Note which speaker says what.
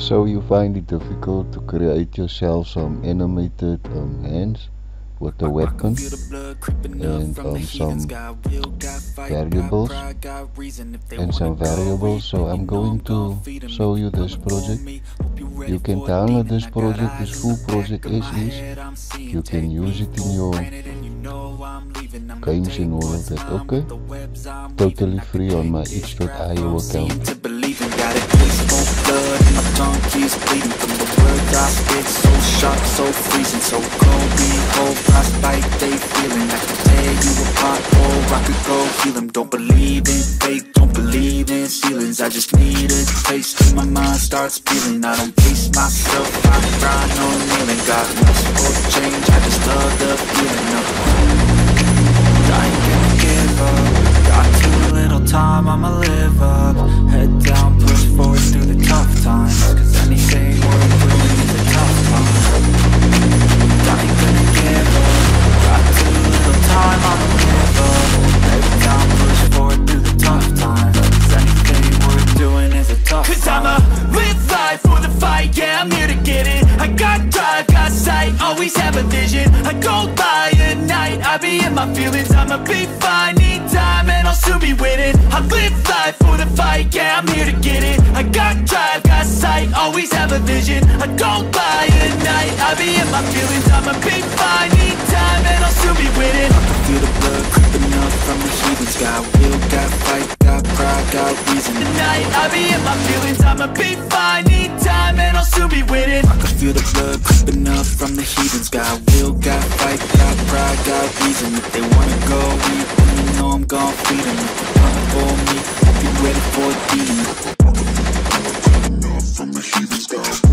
Speaker 1: So you find it difficult to create yourself some animated hands with a weapon and some variables. So I'm going to show you this project. You can download this project, this full project as is. You can use it in your games and all of that, okay? Totally free on my itch.io account.
Speaker 2: Blood and my tongue keeps bleeding from the words I spit, so sharp, so freezing, so cold. Behold, frostbite, they feeling I can tear you apart, or I could go heal them. Don't believe in fate, don't believe in ceilings. I just need a taste and my mind starts feeling. I don't pace myself, I grind on kneeling. Got much for change, I just love the feeling of I ain't gonna give up. Got too little time, I'ma live up. Head down, push forward through the tough times, cause anything worth doing is a tough time. I ain't gonna give up. Got too little time, I'ma live up. Head down, push forward through the tough times, cause anything worth doing is a tough time. Cause I'ma live life for the fight, yeah, I'm here to get it. I got drive, got sight, always have a vision. I go by at night, I be in my feelings. I'ma be fine, need time and I'll soon be winning. I live life for the fight, yeah, I'm here to get it. I got drive, got sight, always have a vision. I go by at night, I be in my feelings. I'ma be fine, need time and I'll soon be winning. I can feel the blood creeping up from the heathens. Got will, got fight, got pride, got reason. Tonight, I be in my feelings. I'ma be fine, need time and I'll soon be winning. I can feel the blood creeping up from the heathens. Got will, got fight, got pride, got reason. If they wanna go eat, then you know I'm gon' feed them. If you're coming for me, hope you're ready for a beating. From the heathens,